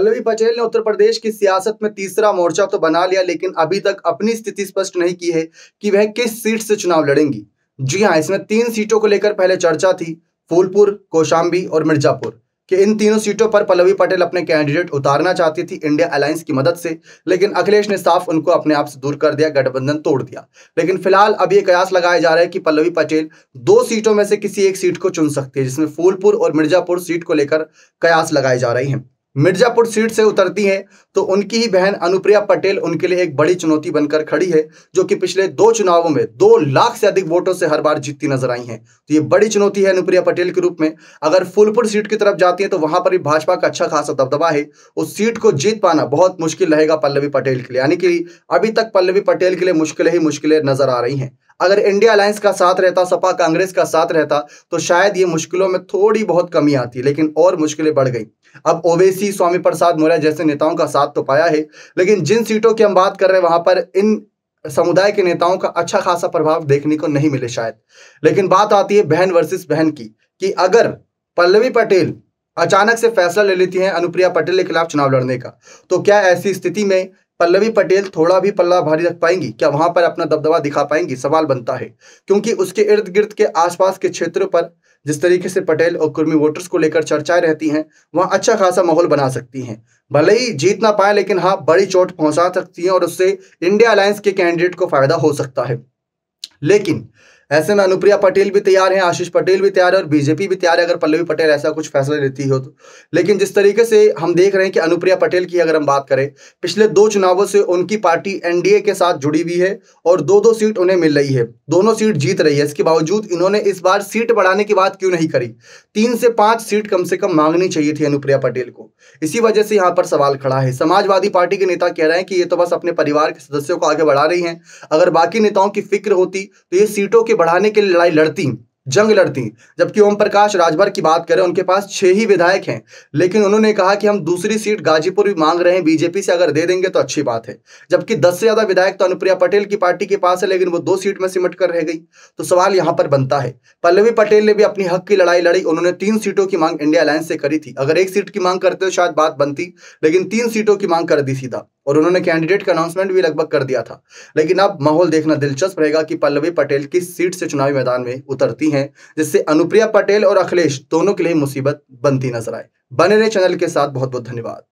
पल्लवी पटेल ने उत्तर प्रदेश की सियासत में तीसरा मोर्चा तो बना लिया, लेकिन अभी तक अपनी स्थिति स्पष्ट नहीं की है कि वह किस सीट से चुनाव लड़ेंगी। जी हाँ, इसमें 3 सीटों को लेकर पहले चर्चा थी। फूलपुर, कौशाम्बी और मिर्जापुर कि इन तीनों सीटों पर पल्लवी पटेल अपने कैंडिडेट उतारना चाहती थी इंडिया अलायंस की मदद से, लेकिन अखिलेश ने साफ उनको अपने आप से दूर कर दिया, गठबंधन तोड़ दिया। लेकिन फिलहाल अब ये कयास लगाया जा रहा है कि पल्लवी पटेल 2 सीटों में से किसी एक सीट को चुन सकती है, जिसमें फूलपुर और मिर्जापुर सीट को लेकर कयास लगाए जा रही हैं। मिर्जापुर सीट से उतरती हैं तो उनकी ही बहन अनुप्रिया पटेल उनके लिए एक बड़ी चुनौती बनकर खड़ी है, जो कि पिछले 2 चुनावों में 2 लाख से अधिक वोटों से हर बार जीतती नजर आई हैं। तो ये बड़ी चुनौती है अनुप्रिया पटेल के रूप में। अगर फूलपुर सीट की तरफ जाती है तो वहां पर भी भाजपा का अच्छा खासा दबदबा है। उस सीट को जीत पाना बहुत मुश्किल रहेगा पल्लवी पटेल के लिए, यानी कि अभी तक पल्लवी पटेल के लिए मुश्किलें ही मुश्किलें नजर आ रही हैं। अगर इंडिया अलायंस का साथ रहता, सपा कांग्रेस का साथ रहता, तो शायद ये मुश्किलों में थोड़ी बहुत कमी आती, लेकिन और मुश्किलें बढ़ गई। अब ओवैसी, स्वामी प्रसाद मौर्य जैसे नेताओं का साथ तो पाया है, लेकिन जिन सीटों की हम बात कर रहे हैं वहां पर इन समुदाय के नेताओं का अच्छा खासा प्रभाव देखने को नहीं मिले शायद। लेकिन बात आती है बहन वर्सेस बहन की, कि अगर पल्लवी पटेल अचानक से फैसला ले लेती हैं अनुप्रिया पटेल के खिलाफ चुनाव लड़ने का, तो क्या ऐसी स्थिति में पल्लवी पटेल थोड़ा भी पल्ला भारी रख पाएंगी? क्या वहां पर अपना दबदबा दिखा पाएंगी? सवाल बनता है, क्योंकि उसके इर्द गिर्द के आसपास के क्षेत्रों पर जिस तरीके से पटेल और कुर्मी वोटर्स को लेकर चर्चाएं रहती हैं, वहां अच्छा खासा माहौल बना सकती हैं। भले ही जीत ना पाए, लेकिन हाँ, बड़ी चोट पहुंचा सकती हैं और उससे इंडिया अलायंस के कैंडिडेट को फायदा हो सकता है। लेकिन ऐसे में अनुप्रिया पटेल भी तैयार हैं, आशीष पटेल भी तैयार है और बीजेपी भी तैयार है अगर पल्लवी पटेल ऐसा कुछ फैसला लेती हो तो। लेकिन जिस तरीके से हम देख रहे हैं कि अनुप्रिया पटेल की अगर हम बात करें, पिछले 2 चुनावों से उनकी पार्टी एनडीए के साथ जुड़ी हुई है और 2-2 सीट उन्हें मिल रही है, दोनों सीट जीत रही है। इसके बावजूद इन्होंने इस बार सीट बढ़ाने की बात क्यों नहीं करी? 3 से 5 सीट कम से कम मांगनी चाहिए थी अनुप्रिया पटेल को। इसी वजह से यहाँ पर सवाल खड़ा है। समाजवादी पार्टी के नेता कह रहे हैं कि ये तो बस अपने परिवार के सदस्यों को आगे बढ़ा रही हैं। अगर बाकी नेताओं की फिक्र होती तो ये सीटों के बढ़ाने के लिए लड़ाई लड़ती, जंग लड़ती। जबकि ओम प्रकाश राजभर की बात करें, उनके पास 6 ही विधायक हैं, लेकिन उन्होंने कहा कि हम दूसरी सीट गाजीपुर भी मांग रहे हैं, बीजेपी से अगर दे देंगे तो अच्छी बात है। जबकि 10 से ज्यादा विधायक तो अनुप्रिया पटेल की पार्टी के पास है, लेकिन वो 2 सीट में सिमट कर रह गई। तो सवाल यहां पर बनता है, पल्लवी पटेल ने भी अपनी हक की लड़ाई लड़ी। उन्होंने 3 सीटों की मांग इंडिया अलायंस से करी थी। अगर 1 सीट की मांग करते तो शायद बात बनती, लेकिन 3 सीटों की मांग कर दी सीधा, और उन्होंने कैंडिडेट का अनाउंसमेंट भी लगभग कर दिया था। लेकिन अब माहौल देखना दिलचस्प रहेगा कि पल्लवी पटेल किस सीट से चुनावी मैदान में उतरती हैं, जिससे अनुप्रिया पटेल और अखिलेश दोनों के लिए मुसीबत बनती नजर आए। बने रहे चैनल के साथ। बहुत बहुत धन्यवाद।